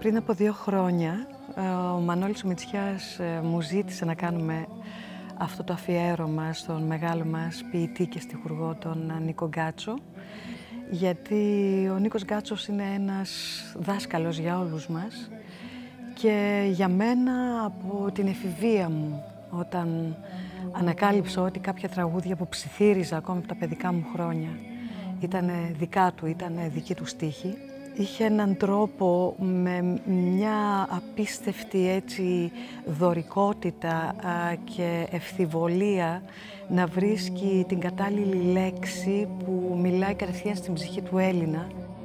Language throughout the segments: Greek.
Πριν από 2 χρόνια, ο Μανώλης ο Μητσιάς μου ζήτησε να κάνουμε αυτό το αφιέρωμα στον μεγάλο μας ποιητή και στιχουργό, τον Νίκο Γκάτσο, γιατί ο Νίκος Γκάτσος είναι ένας δάσκαλος για όλους μας και για μένα από την εφηβεία μου, όταν ανακάλυψα ότι κάποια τραγούδια που ψιθύριζα ακόμα από τα παιδικά μου χρόνια ήταν δικά του, ήταν δική του στίχη. Είχε έναν τρόπο με μια απίστευτη έτσι δωρικότητα και ευθυβολία να βρίσκει την κατάλληλη λέξη που μιλάει κατευθείαν στην ψυχή του Έλληνα.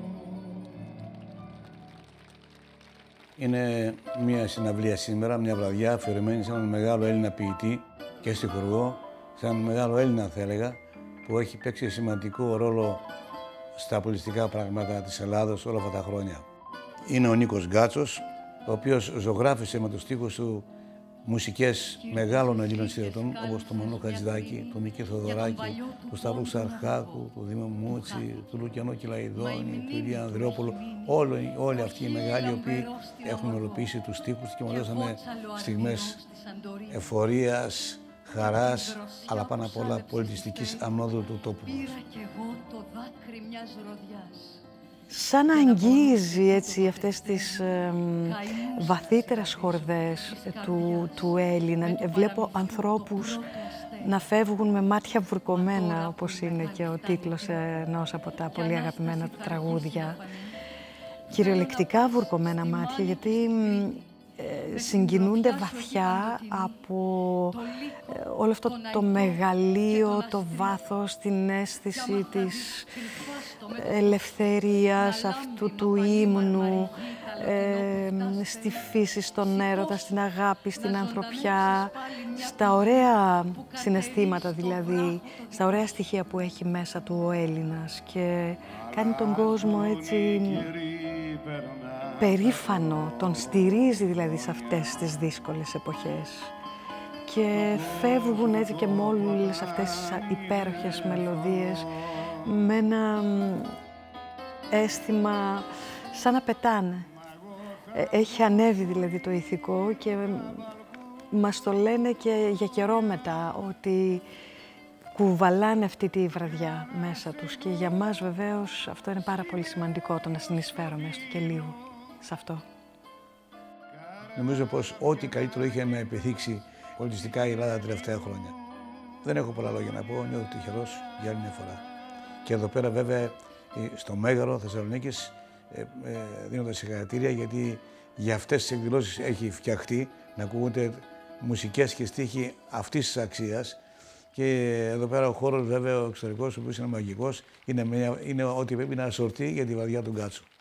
Είναι μια συναυλία σήμερα, μια βραδιά αφιερωμένη σε έναν μεγάλο Έλληνα ποιητή και στιχουργό, σε έναν μεγάλο Έλληνα θα έλεγα, που έχει παίξει σημαντικό ρόλο στα πολιτιστικά πράγματα της Ελλάδος όλα αυτά τα χρόνια. Είναι ο Νίκος Γκάτσος, ο οποίος ζωγράφησε με τους στίχους του μουσικές μεγάλων Ελλήνων συνθετών, όπως τον Μανώ Χατζηδάκη, τον Νίκη Θοδωράκη, τον Σταύρο Ξαρχάκου, τον Δήμο Μούτσι, τον Λουκιανό Κυλαϊδόνη, τον Ηλία Ανδρεόπουλο. Όλοι αυτοί οι μεγάλοι, οι οποίοι έχουν μελοποιήσει τους στίχους και μας δώσανε στιγμές εφορίας, χαράς, αλλά πάνω απ' όλα πολιτιστικής ανόδου του τόπου μας. Σαν να αγγίζει έτσι αυτές τις βαθύτερες χορδές του Έλληνα. Βλέπω ανθρώπους να φεύγουν με μάτια βουρκωμένα, όπως είναι και ο τίτλος ενός από τα πολύ αγαπημένα του τραγούδια. Κυριολεκτικά βουρκωμένα μάτια, γιατί συγκινούνται βαθιά από όλο αυτό το μεγαλείο, το βάθος, την αίσθηση της ελευθερίας, αυτού του ύμνου, στη φύση, στον έρωτα, στην αγάπη, στην ανθρωπιά, στα ωραία συναισθήματα δηλαδή, στα ωραία στοιχεία που έχει μέσα του ο Έλληνας και κάνει τον κόσμο έτσι περήφανο, τον στηρίζει δηλαδή σε αυτές τις δύσκολες εποχές και φεύγουν έτσι και με όλες αυτές τις υπέροχες μελωδίες με ένα αίσθημα σαν να πετάνε. Έχει ανέβει δηλαδή το ηθικό και μας το λένε και για καιρό μετά ότι κουβαλάνε αυτή τη βραδιά μέσα τους και για μας βεβαίως αυτό είναι πάρα πολύ σημαντικό, το να συνεισφέρομαι έστω και λίγο σε αυτό. Νομίζω πως ό,τι καλύτερο είχε να επιθύξει πολιτιστικά η Ελλάδα τα τελευταία χρόνια. Δεν έχω πολλά λόγια να πω, νιώθω τυχερός για άλλη μια φορά. Και εδώ πέρα βέβαια στο Μέγαρο Θεσσαλονίκης δίνοντας συγχαρητήρια, γιατί για αυτές τις εκδηλώσεις έχει φτιαχτεί να ακούγονται μουσικές και στίχοι αυτής της αξίας. Και εδώ πέρα ο χώρος βέβαια ο εξωτερικός, ο οποίος είναι μαγικός, είναι ό,τι πρέπει να σορτεί για τη βραδιά του Γκάτσου.